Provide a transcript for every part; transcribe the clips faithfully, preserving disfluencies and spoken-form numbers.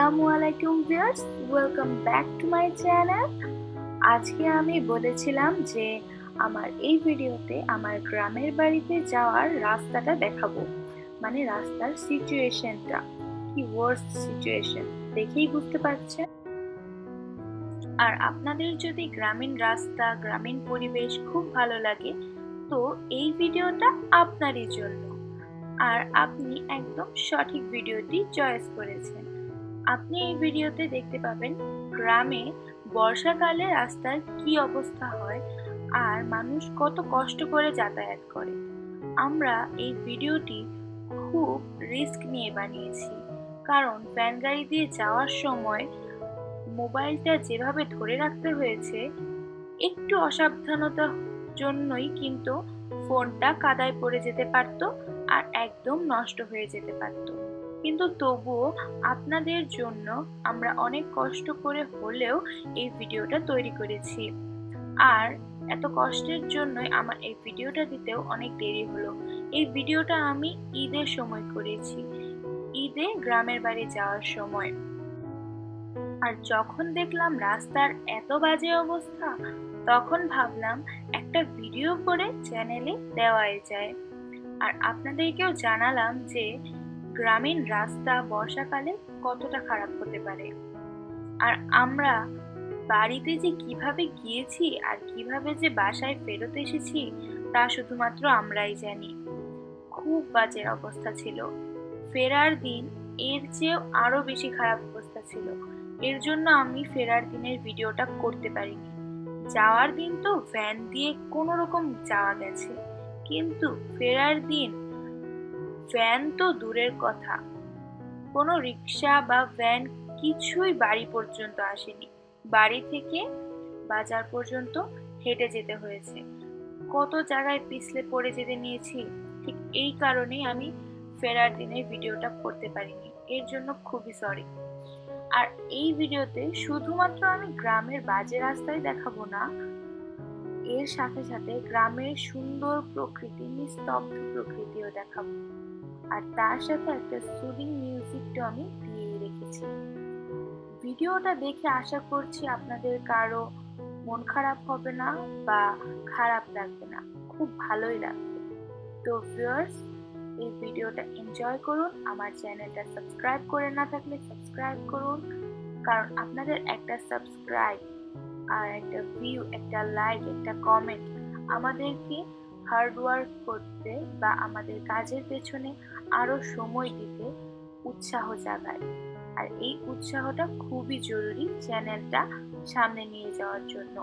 আসসালামুয়ালাইকুম viewers, welcome back to my channel. আজকে আমি বলেছিলাম যে আমার এই ভিডিওতে আমার গ্রামের বাড়িতে যাওয়ার রাস্তাটা দেখাবো, মানে রাস্তার সিচুয়েশনটা কি ওয়ার্স্ট সিচুয়েশন দেখেই বুঝতে পারছেন। আর আপনাদের যদি গ্রামীণ রাস্তা, গ্রামীণ পরিবেশ খুব ভালো লাগে তো এই ভিডিওটা আপনারই জন্য। আর আপনি একদম সঠিক ভিডিওটি চয়েস করেছেন। আপনি এই ভিডিওতে দেখতে পাবেন গ্রামে বর্ষাকালে রাস্তার কি অবস্থা হয় আর মানুষ কত কষ্ট করে যাতায়াত করে। আমরা এই ভিডিওটি খুব রিস্ক নিয়ে বানিয়েছি, কারণ ভ্যান গাড়ি দিয়ে যাওয়ার সময় মোবাইলটা যেভাবে ধরে রাখতে হয়েছে, একটু অসাবধানতার জন্যই কিন্তু ফোনটা কাদায় পড়ে যেতে পারতো আর একদম নষ্ট হয়ে যেতে পারতো। কিন্তু তবুও আপনাদের জন্য আমরা অনেক কষ্ট করে হলেও এই ভিডিওটা তৈরি করেছি। আর এত কষ্টের জন্যই আমার এই ভিডিওটা দিতেও অনেক দেরি হলো। এই ভিডিওটা আমি ঈদের সময় করেছি, ঈদে গ্রামের বাড়ি যাওয়ার সময়। আর যখন দেখলাম রাস্তার এত বাজে অবস্থা, তখন ভাবলাম একটা ভিডিও করে চ্যানেলে দেওয়াই যায়। আর আপনাদেরকেও জানালাম যে গ্রামীণ রাস্তা বর্ষাকালে কতটা খারাপ হতে পারে। আর আমরা বাড়িতে যে কিভাবে গিয়েছি আর কিভাবে যে বাসায় ফেরত এসেছি তা শুধুমাত্র আমরাই জানি। খুব বাজে অবস্থা ছিল। ফেরার দিন এর চেয়েও আরো বেশি খারাপ অবস্থা ছিল। এর জন্য আমি ফেরার দিনের ভিডিওটা করতে পারিনি। যাওয়ার দিন তো ভ্যান দিয়ে কোনো রকম যাওয়া গেছে, কিন্তু ফেরার দিন ভ্যান তো দূরের কথা, কোনো রিক্সা বা ভ্যান কিছুই বাড়ি পর্যন্ত আসেনি। বাড়ি থেকে বাজার পর্যন্ত হেঁটে যেতে হয়েছে। কত জায়গায় পিছলে পড়ে যেতে নিয়েছি। ঠিক এই কারণেই আমি ফেরার দিনের ভিডিওটা করতে পারিনি। এর জন্য খুবই সরি। আর এই ভিডিওতে শুধুমাত্র আমি গ্রামের বাজে রাস্তায় দেখাবো না, এর সাথে সাথে গ্রামের সুন্দর প্রকৃতি, নিস্তব্ধ প্রকৃতিও দেখাবো। আর তার সাথে একটা সুদিং মিউজিকটা আমি দিয়ে রেখেছি। ভিডিওটা দেখে আশা করছি আপনাদের কারো মন খারাপ হবে না বা খারাপ লাগবে না, খুব ভালোই লাগবে। তো ভিউয়ার্স, এই ভিডিওটা এনজয় করুন। আমার চ্যানেলটা সাবস্ক্রাইব করে না থাকলে সাবস্ক্রাইব করুন, কারণ আপনাদের একটা সাবস্ক্রাইব আর একটা ভিউ, একটা লাইক, একটা কমেন্ট আমাদেরকে হার্ড ওয়ার্ক করতে বা আমাদের কাজের পেছনে আরো সময় দিতে উৎসাহ জাগায়। আর এই উৎসাহটা খুবই জরুরি চ্যানেলটা সামনে নিয়ে যাওয়ার জন্য।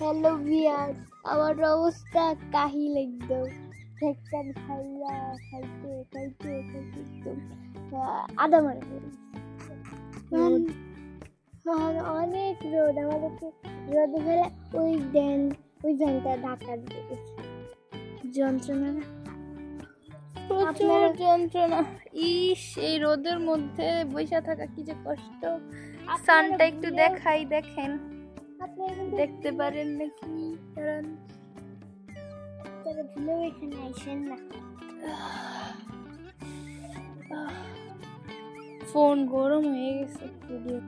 হ্যালো ভিয়ার, আমার অবস্থা কাহিল একদম। ঠেকচান খাইয়া খাইতে খাইতে খাইতে একদম আদা মারা অনেক রোদ। আমাদেরকে রোদে ফেলে ওই দেন ওই ভ্যানটা ঢাকা দিয়ে গেছে। যন্ত্রণা না, প্রচুর যন্ত্রণা। ইস, এই রোদের মধ্যে বসে থাকা কি যে কষ্ট। সানটা একটু দেখাই, দেখেন দেখতে পারেন নাকি? ভুলেও এখানে আইসেন না। ফোন গরম হয়ে গেছে ভিডিও।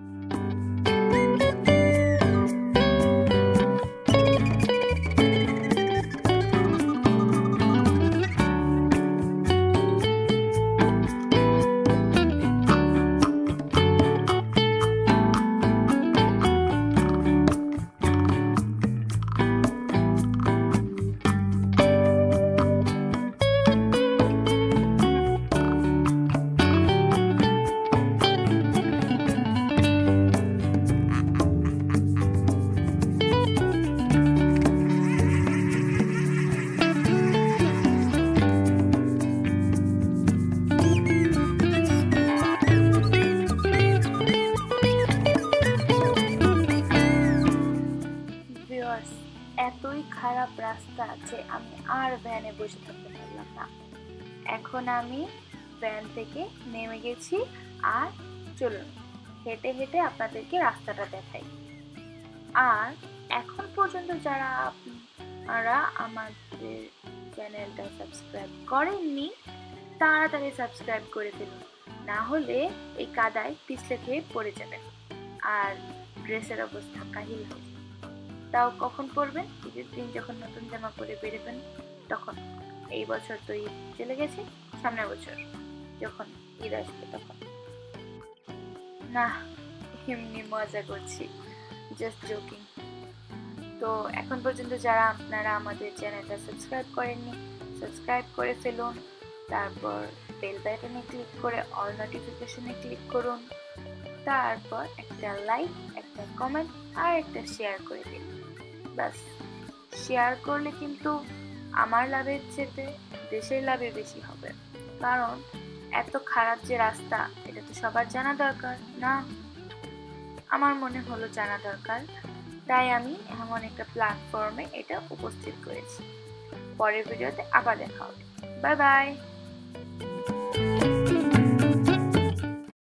এতই খারাপ রাস্তা যে আমি আর ভ্যানে বসে থাকতে পারলাম না। এখন আমি ভ্যান থেকে নেমে গেছি, আর চলুন হেঁটে হেঁটে আপনাদেরকে রাস্তাটা দেখাই। আর এখন পর্যন্ত যারা আপনারা আমাদের চ্যানেলটা সাবস্ক্রাইব করেননি, তাড়াতাড়ি সাবস্ক্রাইব করে ফেলুন, না হলে এই কাদায় পিছলে খেয়ে পড়ে যাবেন আর ড্রেসের অবস্থা কাহিল হবে। তাও কখন পরবেন? ঈদের দিন যখন নতুন জামা পরে বেরোবেন তখন। এই বছর তো ঈদ চলে গেছে, সামনের বছর যখন ঈদ আসবে তখন। না, এমনি মজা করছি, জাস্ট জোকিং। তো এখন পর্যন্ত যারা আপনারা আমাদের চ্যানেলটা সাবস্ক্রাইব করেননি, সাবস্ক্রাইব করে ফেলুন। তারপর বেল বাটনে ক্লিক করে অল নোটিফিকেশনে ক্লিক করুন। তারপর একটা লাইক, একটা কমেন্ট আর একটা শেয়ার করে দিন। বাস, শেয়ার করলে কিন্তু আমার লাভের চেয়ে দেশের লাভে বেশি হবে, কারণ এত খারাপ যে রাস্তা এটা তো সবার জানা দরকার না? আমার মনে হলো জানা দরকার, তাই আমি এমন একটা প্ল্যাটফর্মে এটা উপস্থিত করেছি। পরের ভিডিওতে আবার দেখা হবে। Bye by.